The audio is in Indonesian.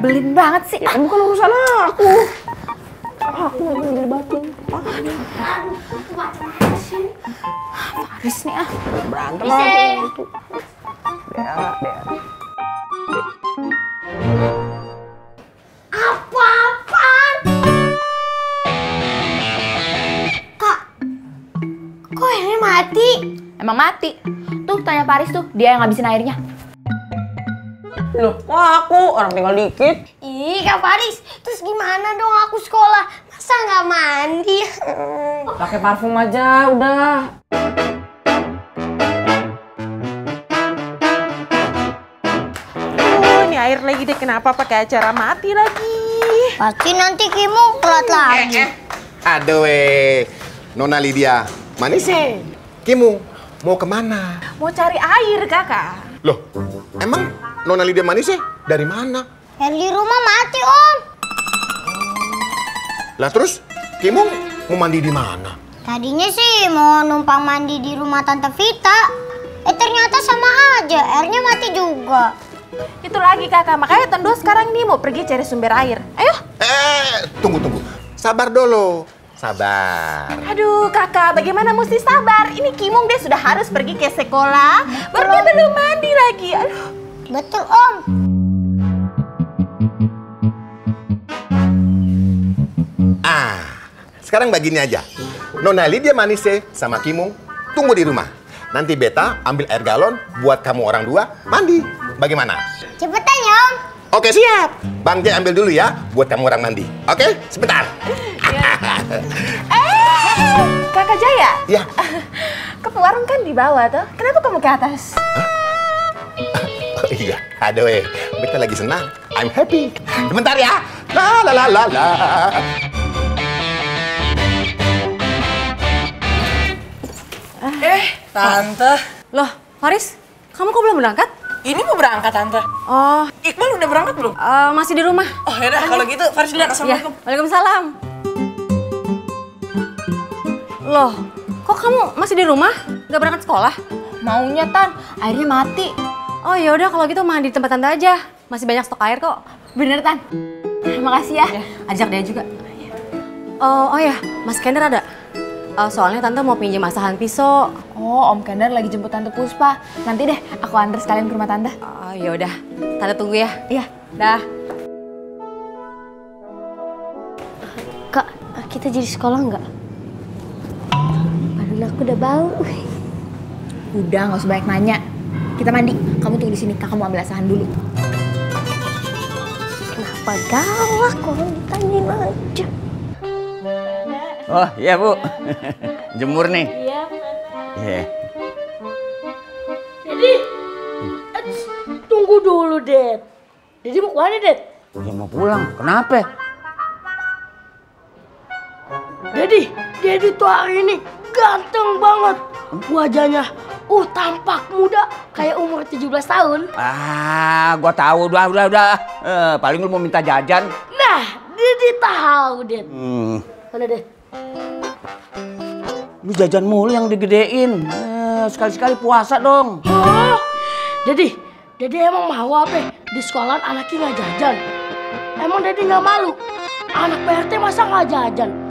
Nyebelin banget sih. Ya, bukan urusan aku. Aku yang dilibatin. Faris nih ah. Berantem aku. Bea. Apa-apaan? Kak, kok airnya mati? Emang mati. Tuh tanya Faris tuh, dia yang ngabisin airnya. Loh, kok aku? Orang tinggal dikit. Ih, Kak Faris, terus gimana dong aku sekolah? Masa nggak mandi? Pakai parfum aja, udah. Ini air lagi deh, kenapa pakai acara mati lagi? Pasti nanti Kimo telat lagi. Aduh Nona Lydia, mana sih? Kimu, mau kemana? Mau cari air kakak. Loh, emang Nona Lydia manis sih? Dari mana? Air di rumah mati, Om. Lah terus, Kimu mau mandi di mana? Tadinya sih mau numpang mandi di rumah Tante Vita. Ternyata sama aja, airnya mati juga. Itu lagi kakak, makanya Tondo sekarang nih mau pergi cari sumber air. Ayo. Tunggu. Sabar dulu. Sabar. Aduh kakak, bagaimana mesti sabar? Ini Kimung dia sudah harus pergi ke sekolah, baru dia belum mandi lagi. Aduh. Betul, Om. Sekarang begini aja. Nona Lydia Manise sama Kimung tunggu di rumah. Nanti beta ambil air galon buat kamu orang dua mandi. Bagaimana? Cepetan ya, Om. Oke, siap. Bang Jay ambil dulu ya buat kamu orang mandi. Oke, sebentar. Kakak Jaya? Ya. Ke warung kan di bawah tuh. Kenapa kamu ke atas? Oh iya, aduh beta lagi senang. I'm happy. Sebentar ya. La la la la la. Tante. Loh, Faris, kamu kok belum berangkat? Ini mau berangkat, Tante. Oh, Iqbal udah berangkat belum? masih di rumah. Oh yaudah, kalau gitu Faris dulu. Ya, Assalamualaikum. waalaikumsalam. Loh, kok kamu masih di rumah? Gak berangkat sekolah? Maunya Tan, airnya mati. Oh ya udah kalau gitu mandi di tempat tante aja. Masih banyak stok air kok. Bener Tan. Makasih ya. Ajak dia juga. Oh ya, Mas Kender ada? Soalnya tante mau pinjam asahan pisau. Oh, Om Kender lagi jemput Tante Puspa. Nanti deh aku antar sekalian ke rumah Tante. Ya udah, tante tunggu ya. Iya. Dah. Kak, kita jadi sekolah nggak? Badan aku udah bau. Udah, nggak usah banyak nanya. Kita mandi. Kamu tunggu di sini. Kakak mau ambil asahan dulu. Kenapa galak? Kok tanyain aja. Oh iya Bu, jemur nih. Iya. Yeah. Dedi, tunggu dulu, Ded. Dedi mau kemana, Ded? Ya mau pulang, kenapa? Dedi tuh hari ini ganteng banget. Wajahnya, tampak muda kayak umur 17 tahun. Gua tahu, udah. Paling lu mau minta jajan. Nah, Dedi tahu, Ded. Mana, Ded? Lu jajan mulu yang digedein. Sekali-sekali puasa dong. Oh, Dedi emang mau apa? Di sekolah anaknya nggak jajan. Emang Dedi nggak malu? Anak PRT masa nggak jajan?